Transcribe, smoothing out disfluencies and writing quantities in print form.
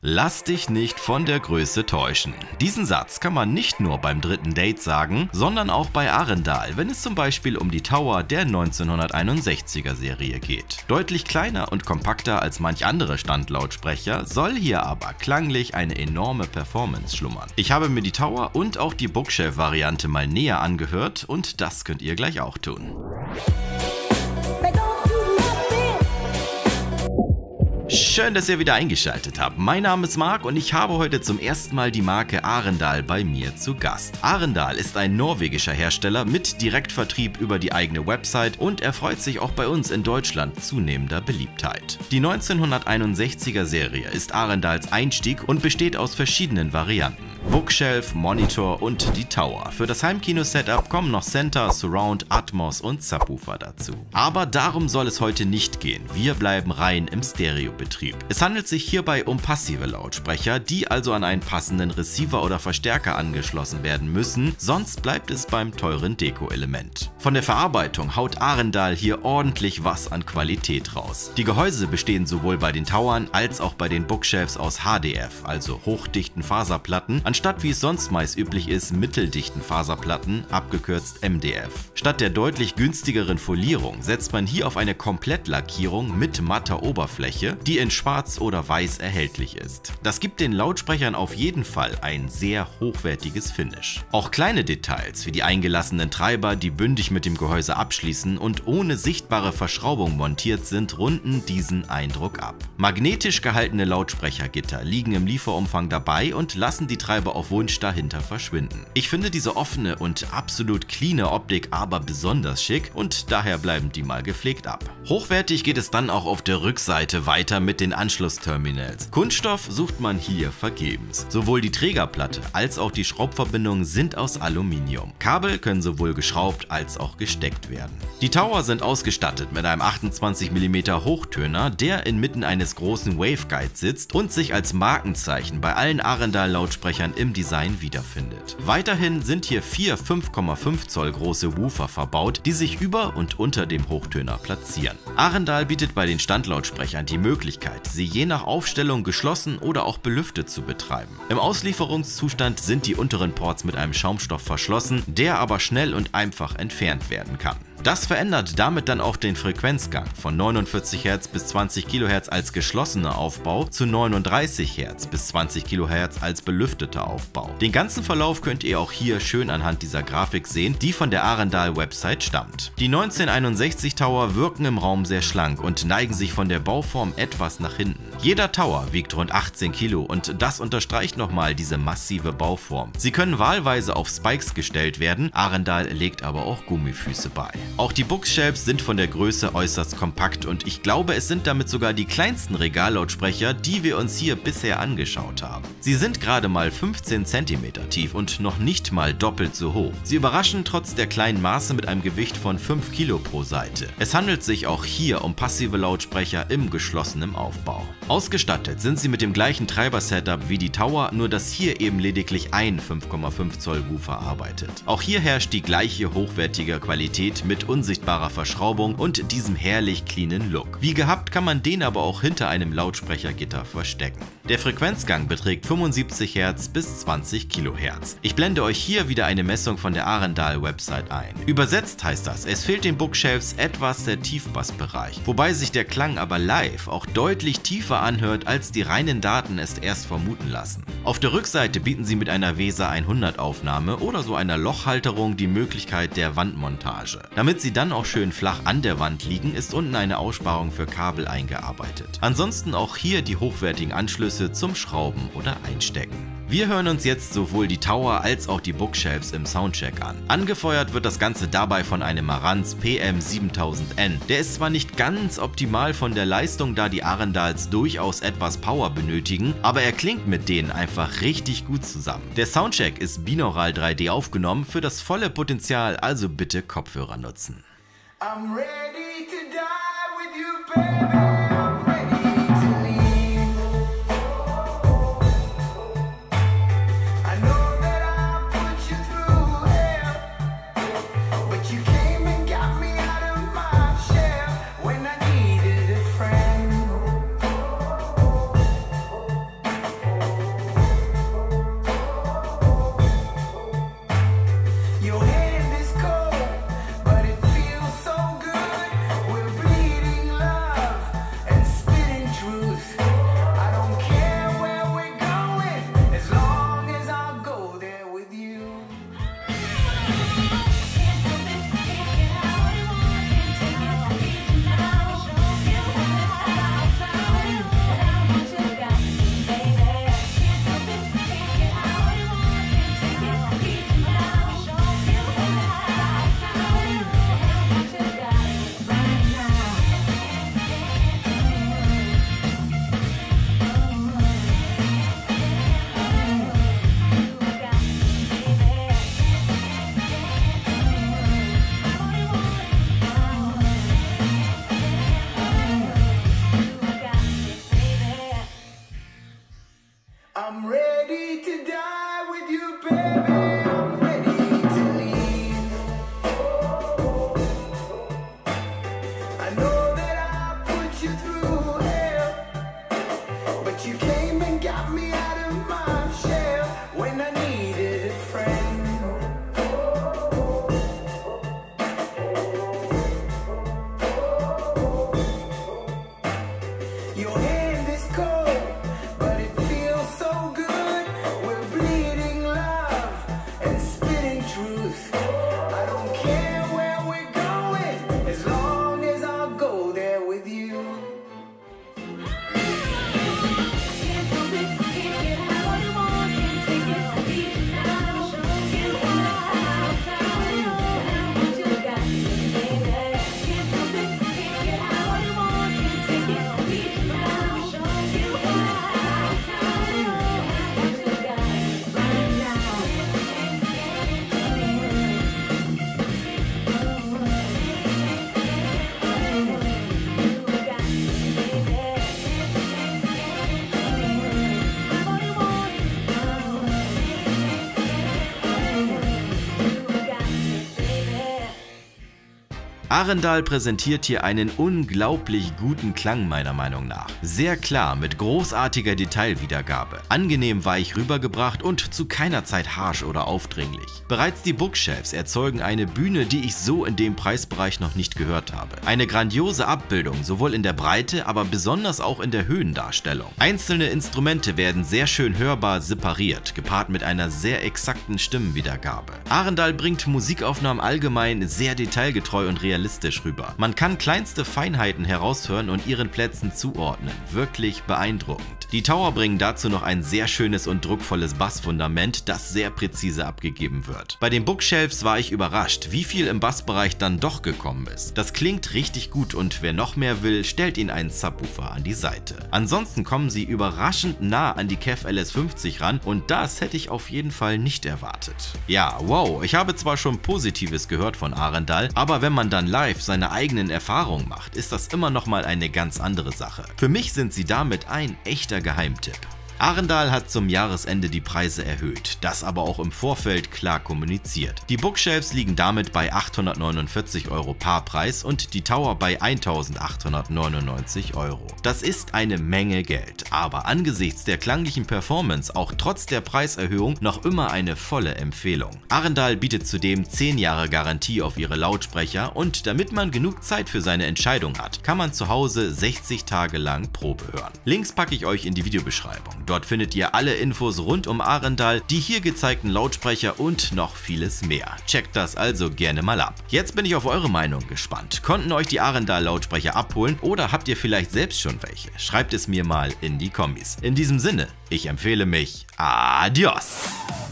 Lass dich nicht von der Größe täuschen. Diesen Satz kann man nicht nur beim dritten Date sagen, sondern auch bei Arendal, wenn es zum Beispiel um die Tower der 1961er Serie geht. Deutlich kleiner und kompakter als manch andere Standlautsprecher, soll hier aber klanglich eine enorme Performance schlummern. Ich habe mir die Tower und auch die Bookshelf-Variante mal näher angehört und das könnt ihr gleich auch tun. Schön, dass ihr wieder eingeschaltet habt. Mein Name ist Marc und ich habe heute zum ersten Mal die Marke Arendal bei mir zu Gast. Arendal ist ein norwegischer Hersteller mit Direktvertrieb über die eigene Website und erfreut sich auch bei uns in Deutschland zunehmender Beliebtheit. Die 1961er Serie ist Arendals Einstieg und besteht aus verschiedenen Varianten. Bookshelf, Monitor und die Tower. Für das Heimkino-Setup kommen noch Center, Surround, Atmos und Subwoofer dazu. Aber darum soll es heute nicht gehen. Wir bleiben rein im Stereobetrieb. Es handelt sich hierbei um passive Lautsprecher, die also an einen passenden Receiver oder Verstärker angeschlossen werden müssen, sonst bleibt es beim teuren Deko-Element. Von der Verarbeitung haut Arendal hier ordentlich was an Qualität raus. Die Gehäuse bestehen sowohl bei den Towern als auch bei den Bookshelves aus HDF, also hochdichten Faserplatten, anstatt wie es sonst meist üblich ist, mitteldichten Faserplatten, abgekürzt MDF. Statt der deutlich günstigeren Folierung setzt man hier auf eine Komplettlackierung mit matter Oberfläche, die in schwarz oder weiß erhältlich ist. Das gibt den Lautsprechern auf jeden Fall ein sehr hochwertiges Finish. Auch kleine Details wie die eingelassenen Treiber, die bündig mit dem Gehäuse abschließen und ohne sichtbare Verschraubung montiert sind, runden diesen Eindruck ab. Magnetisch gehaltene Lautsprechergitter liegen im Lieferumfang dabei und lassen die Treiber auf Wunsch dahinter verschwinden. Ich finde diese offene und absolut cleane Optik aber besonders schick und daher bleiben die mal gepflegt ab. Hochwertig geht es dann auch auf der Rückseite weiter mit den Anschlussterminals. Kunststoff sucht man hier vergebens. Sowohl die Trägerplatte als auch die Schraubverbindungen sind aus Aluminium. Kabel können sowohl geschraubt als auch gesteckt werden. Die Tower sind ausgestattet mit einem 28 mm Hochtöner, der inmitten eines großen Waveguides sitzt und sich als Markenzeichen bei allen Arendal Lautsprechern im Design wiederfindet. Weiterhin sind hier 4 5,5 Zoll große Woofer verbaut, die sich über und unter dem Hochtöner platzieren. Arendal bietet bei den Standlautsprechern die Möglichkeit, sie je nach Aufstellung geschlossen oder auch belüftet zu betreiben. Im Auslieferungszustand sind die unteren Ports mit einem Schaumstoff verschlossen, der aber schnell und einfach entfernt werden kann. Das verändert damit dann auch den Frequenzgang von 49 Hz bis 20 kHz als geschlossener Aufbau zu 39 Hz bis 20 kHz als belüfteter Aufbau. Den ganzen Verlauf könnt ihr auch hier schön anhand dieser Grafik sehen, die von der Arendal Website stammt. Die 1961 Tower wirken im Raum sehr schlank und neigen sich von der Bauform etwas nach hinten. Jeder Tower wiegt rund 18 Kilo und das unterstreicht nochmal diese massive Bauform. Sie können wahlweise auf Spikes gestellt werden, Arendal legt aber auch Gummifüße bei. Auch die Bookshelves sind von der Größe äußerst kompakt und ich glaube, es sind damit sogar die kleinsten Regallautsprecher, die wir uns hier bisher angeschaut haben. Sie sind gerade mal 15 cm tief und noch nicht mal doppelt so hoch. Sie überraschen trotz der kleinen Maße mit einem Gewicht von 5 Kilo pro Seite. Es handelt sich auch hier um passive Lautsprecher im geschlossenen Aufbau. Ausgestattet sind sie mit dem gleichen Treiber-Setup wie die Tower, nur dass hier eben lediglich ein 5,5 Zoll Woofer arbeitet. Auch hier herrscht die gleiche hochwertige Qualität mit unsichtbarer Verschraubung und diesem herrlich cleanen Look. Wie gehabt kann man den aber auch hinter einem Lautsprechergitter verstecken. Der Frequenzgang beträgt 75 Hz bis 20 kHz. Ich blende euch hier wieder eine Messung von der Arendal Website ein. Übersetzt heißt das, es fehlt den Bookshelves etwas der Tiefbassbereich, wobei sich der Klang aber live auch deutlich tiefer anhört, als die reinen Daten es erst vermuten lassen. Auf der Rückseite bieten sie mit einer Weser 100 Aufnahme oder so einer Lochhalterung die Möglichkeit der Wandmontage. Damit sie dann auch schön flach an der Wand liegen, ist unten eine Aussparung für Kabel eingearbeitet. Ansonsten auch hier die hochwertigen Anschlüsse zum Schrauben oder Einstecken. Wir hören uns jetzt sowohl die Tower als auch die Bookshelves im Soundcheck an. Angefeuert wird das Ganze dabei von einem Marantz PM7000N. Der ist zwar nicht ganz optimal von der Leistung, da die Arendals durchaus etwas Power benötigen, aber er klingt mit denen einfach richtig gut zusammen. Der Soundcheck ist binaural 3D aufgenommen, für das volle Potenzial also bitte Kopfhörer nutzen. I'm ready to die with you, baby. I'm ready to die with you, baby. I'm ready to leave. I know that I put you through hell, but you came and got me out of my shell when I needed a friend. Your hand is cold, but it feels so good. We're bleeding love and spitting truth. I don't care where we're going, as long as I'll go there with you. Arendal präsentiert hier einen unglaublich guten Klang meiner Meinung nach. Sehr klar, mit großartiger Detailwiedergabe, angenehm weich rübergebracht und zu keiner Zeit harsch oder aufdringlich. Bereits die Bookshelves erzeugen eine Bühne, die ich so in dem Preisbereich noch nicht gehört habe. Eine grandiose Abbildung, sowohl in der Breite, aber besonders auch in der Höhendarstellung. Einzelne Instrumente werden sehr schön hörbar separiert, gepaart mit einer sehr exakten Stimmenwiedergabe. Arendal bringt Musikaufnahmen allgemein sehr detailgetreu und realistisch rüber. Man kann kleinste Feinheiten heraushören und ihren Plätzen zuordnen. Wirklich beeindruckend. Die Tower bringen dazu noch ein sehr schönes und druckvolles Bassfundament, das sehr präzise abgegeben wird. Bei den Bookshelves war ich überrascht, wie viel im Bassbereich dann doch gekommen ist. Das klingt richtig gut und wer noch mehr will, stellt ihnen einen Subwoofer an die Seite. Ansonsten kommen sie überraschend nah an die KEF LS50 ran und das hätte ich auf jeden Fall nicht erwartet. Ja, wow, ich habe zwar schon Positives gehört von Arendal, aber wenn man dann live seine eigenen Erfahrungen macht, ist das immer noch mal eine ganz andere Sache. Für mich sind sie damit ein echter Geheimtipp. Arendal hat zum Jahresende die Preise erhöht, das aber auch im Vorfeld klar kommuniziert. Die Bookshelves liegen damit bei 849 € Paarpreis und die Tower bei 1899 €. Das ist eine Menge Geld, aber angesichts der klanglichen Performance auch trotz der Preiserhöhung noch immer eine volle Empfehlung. Arendal bietet zudem 10 Jahre Garantie auf ihre Lautsprecher und damit man genug Zeit für seine Entscheidung hat, kann man zu Hause 60 Tage lang Probe hören. Links packe ich euch in die Videobeschreibung. Dort findet ihr alle Infos rund um Arendal, die hier gezeigten Lautsprecher und noch vieles mehr. Checkt das also gerne mal ab. Jetzt bin ich auf eure Meinung gespannt. Konnten euch die Arendal Lautsprecher abholen oder habt ihr vielleicht selbst schon welche? Schreibt es mir mal in die Kommis. In diesem Sinne, ich empfehle mich. Adios!